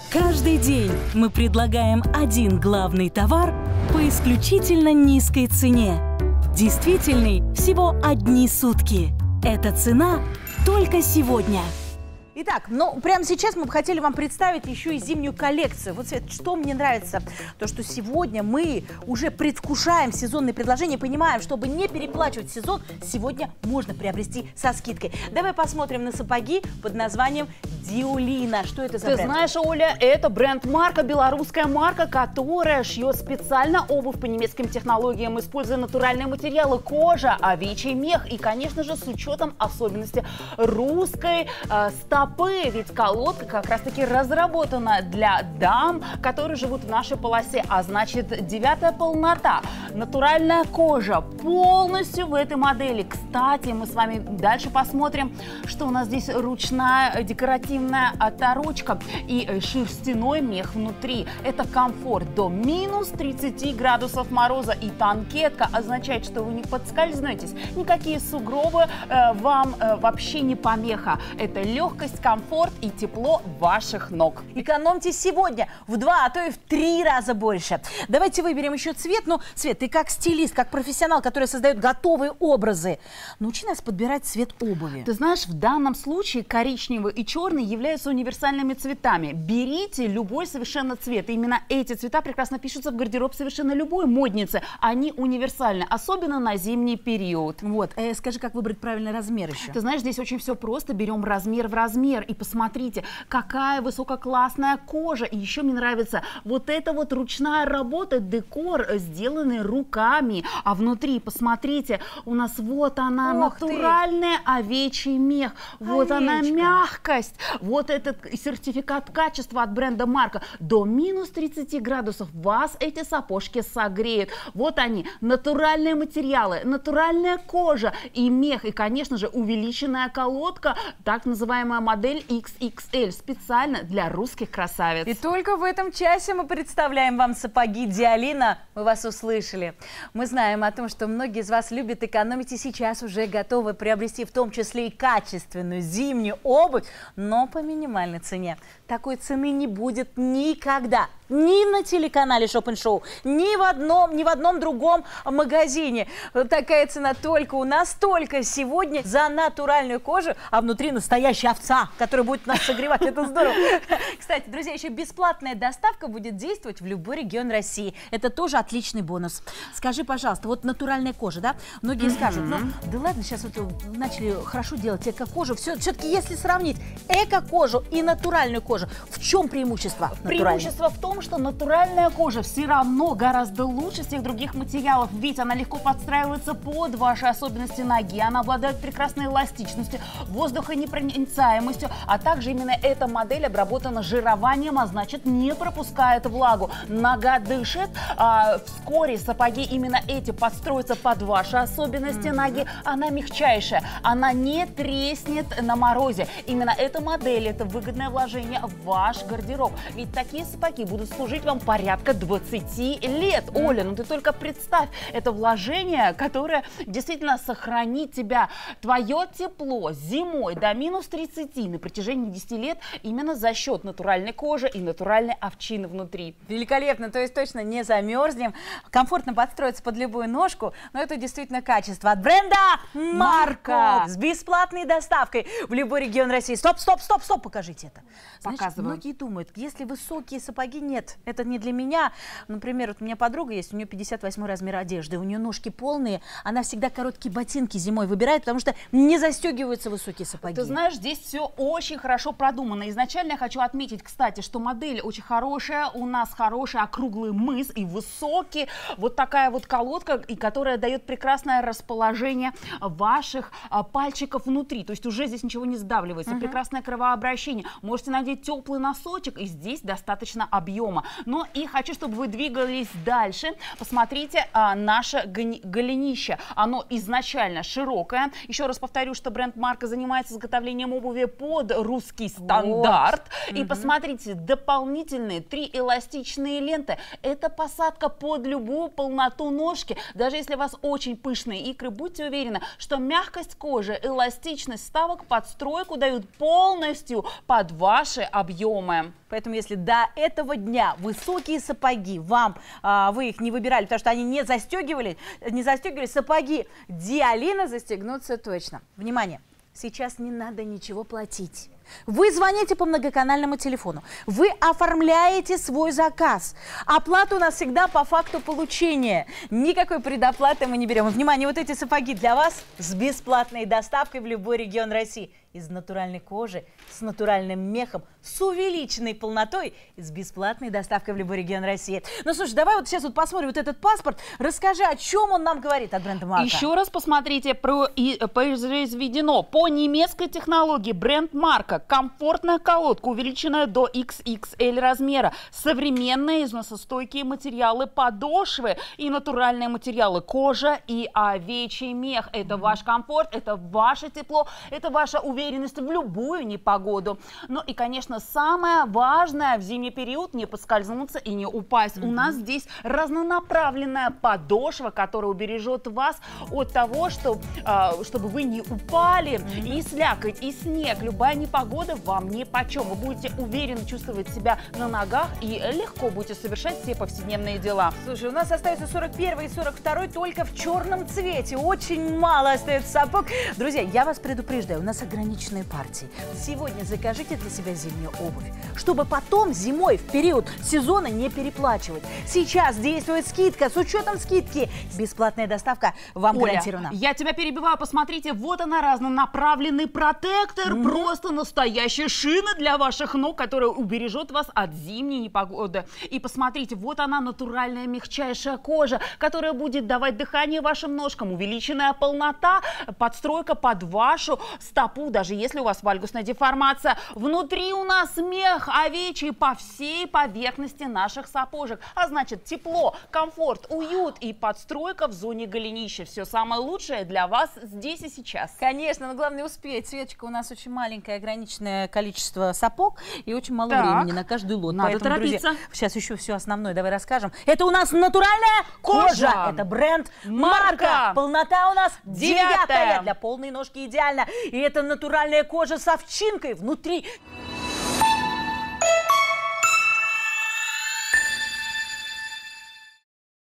Каждый день мы предлагаем один главный товар по исключительно низкой цене. Действительный всего одни сутки. Эта цена только сегодня. Итак, ну прямо сейчас мы бы хотели вам представить еще и зимнюю коллекцию. Вот, Свет, что мне нравится, то что сегодня мы уже предвкушаем сезонные предложения, понимаем, чтобы не переплачивать сезон, сегодня можно приобрести со скидкой. Давай посмотрим на сапоги под названием Диулина. Что это за бренд? Ты знаешь, Оля, это бренд-марка, белорусская марка, которая шьет специально обувь по немецким технологиям, используя натуральные материалы: кожа, овечий мех и, конечно же, с учетом особенностей русской стопы. Ведь колодка как раз-таки разработана для дам, которые живут в нашей полосе, а значит 9-я полнота. Натуральная кожа полностью в этой модели. Кстати, мы с вами дальше посмотрим, что у нас здесь ручная декоративная оторочка и шерстяной мех внутри. Это комфорт до минус 30 градусов мороза, и танкетка означает, что вы не подскользнетесь. Никакие сугробы вам вообще не помеха. Это легкость, комфорт и тепло ваших ног. Экономьте сегодня в 2, а то и в 3 раза больше. Давайте выберем еще цвет. Ну, Свет, ты как стилист, как профессионал, который создает готовые образы, научи нас подбирать цвет обуви. Ты знаешь, в данном случае коричневый и черный являются универсальными цветами. Берите любой совершенно цвет. И именно эти цвета прекрасно пишутся в гардероб совершенно любой модницы. Они универсальны, особенно на зимний период. Вот, скажи, как выбрать правильный размер еще? Ты знаешь, здесь очень все просто. Берем размер в размер. И посмотрите, какая высококлассная кожа. И еще мне нравится вот эта вот ручная работа, декор, сделанный руками. А внутри, посмотрите, у нас вот она, натуральный овечий мех. Вот она мягкость. Вот этот сертификат качества от бренда марка. До минус 30 градусов вас эти сапожки согреют. Вот они, натуральные материалы, натуральная кожа и мех. И, конечно же, увеличенная колодка, так называемая модель XXL, специально для русских красавиц. И только в этом часе мы представляем вам сапоги Диулина. Мы вас услышали. Мы знаем о том, что многие из вас любят экономить и сейчас уже готовы приобрести в том числе и качественную зимнюю обувь, но по минимальной цене. Такой цены не будет никогда. Ни на телеканале Шоп & Шоу, ни в одном другом магазине. Такая цена только у нас, только сегодня за натуральную кожу, а внутри настоящая овца, которая будет нас согревать. Это здорово. Кстати, друзья, еще бесплатная доставка будет действовать в любой регион России. Это тоже отличный бонус. Скажи, пожалуйста, вот натуральная кожа, да? Многие скажут, ну, да ладно, сейчас вот начали хорошо делать эко-кожу. Все-таки если сравнить эко-кожу и натуральную кожу, в чем преимущество? Преимущество в том, что натуральная кожа все равно гораздо лучше всех других материалов, ведь она легко подстраивается под ваши особенности ноги, она обладает прекрасной эластичностью, воздухонепроницаемостью, а также именно эта модель обработана жированием, а значит не пропускает влагу. Нога дышит, вскоре сапоги именно эти подстроятся под ваши особенности ноги, она мягчайшая, она не треснет на морозе. Именно эта модель, это выгодное вложение в ваш гардероб, ведь такие сапоги будут служить вам порядка 20 лет. Оля, ну ты только представь, это вложение, которое действительно сохранит тебя, твое тепло зимой до минус 30 на протяжении 10 лет именно за счет натуральной кожи и натуральной овчины внутри. Великолепно, то есть точно не замерзнем, комфортно подстроиться под любую ножку, но это действительно качество от бренда Марка с бесплатной доставкой в любой регион России. Стоп, покажите это. Значит, многие думают, если высокие сапоги, нет, это не для меня. Например, вот у меня подруга есть, у нее 58 размер одежды, у нее ножки полные, она всегда короткие ботинки зимой выбирает, потому что не застегиваются высокие сапоги. Ты знаешь, здесь все очень хорошо продумано. Изначально я хочу отметить, кстати, что модель очень хорошая, у нас хороший округлый мыс и высокий, вот такая вот колодка, и которая дает прекрасное расположение ваших пальчиков внутри, то есть уже здесь ничего не сдавливается, прекрасное кровообращение. Можете надеть теплый носочек, и здесь достаточно объемно. объема. Но и хочу, чтобы вы двигались дальше. Посмотрите, наше голенище. Оно изначально широкое. Еще раз повторю, что бренд Марка занимается изготовлением обуви под русский стандарт. Вот. И посмотрите, дополнительные 3 эластичные ленты. Это посадка под любую полноту ножки. Даже если у вас очень пышные икры, будьте уверены, что мягкость кожи, эластичность вставок, подстройку дают полностью под ваши объемы. Поэтому, если до этого дня высокие сапоги, вы их не выбирали, потому что они не застегивали сапоги Диалина застегнутся точно. Внимание, сейчас не надо ничего платить. Вы звоните по многоканальному телефону, вы оформляете свой заказ. Оплата у нас всегда по факту получения. Никакой предоплаты мы не берем. И, внимание, вот эти сапоги для вас с бесплатной доставкой в любой регион России. Из натуральной кожи, с натуральным мехом, с увеличенной полнотой и с бесплатной доставкой в любой регион России. Ну, слушай, давай вот сейчас вот посмотрим вот этот паспорт. Расскажи, о чем он нам говорит от бренда Марка. Еще раз посмотрите, произведено по немецкой технологии бренд Марка. Комфортная колодка, увеличенная до XXL размера. Современные износостойкие материалы подошвы и натуральные материалы кожа и овечий мех. Это ваш комфорт, это ваше тепло, это ваша уверенность в любую непогоду. Ну и, конечно, самое важное в зимний период — не поскользнуться и не упасть. У нас здесь разнонаправленная подошва, которая убережет вас от того, чтобы вы не упали. И слякоть, и снег, любая непогода вам нипочем. Вы будете уверенно чувствовать себя на ногах и легко будете совершать все повседневные дела. Слушай, у нас остается 41 и 42 только в черном цвете. Очень мало остается сапог. Друзья, я вас предупреждаю, у нас ограниченные партии. Сегодня закажите для себя зимнюю обувь, чтобы потом зимой в период сезона не переплачивать. Сейчас действует скидка. С учетом скидки бесплатная доставка вам гарантирована. Я тебя перебиваю. Посмотрите, вот она, разнонаправленный протектор. Просто настоящая шина для ваших ног, которая убережет вас от зимней непогоды. И посмотрите, вот она, натуральная мягчайшая кожа, которая будет давать дыхание вашим ножкам. Увеличенная полнота, подстройка под вашу стопу, даже если у вас вальгусная деформация. Внутри у нас мех овечий по всей поверхности наших сапожек. А значит, тепло, комфорт, уют и подстройка в зоне голенища. Все самое лучшее для вас здесь и сейчас. Конечно, но главное успеть. Светочка, у нас очень маленькое ограниченное количество сапог и очень мало времени на каждый лот. Надо Поэтому, торопиться. Друзья, сейчас еще все основное давай расскажем. Это у нас натуральная кожа. Это бренд Марка. Полнота у нас 9. Для полной ножки идеально. И это натуральная кожа с овчинкой внутри.